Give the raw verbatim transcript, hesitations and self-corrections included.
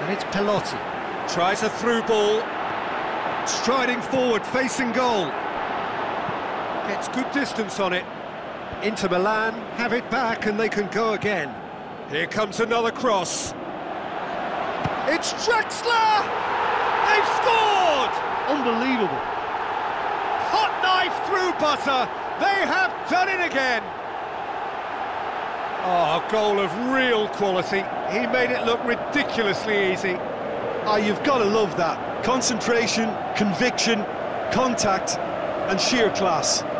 And it's Pelotti. Tries a through ball. Striding forward, facing goal. Gets good distance on it. Inter Milan have it back and they can go again. Here comes another cross. It's Draxler! They've scored! Unbelievable. Hot knife through butter. They have done it again. Oh, a goal of real quality. He made it look ridiculously easy. Oh, you've got to love that. Concentration, conviction, contact, and sheer class.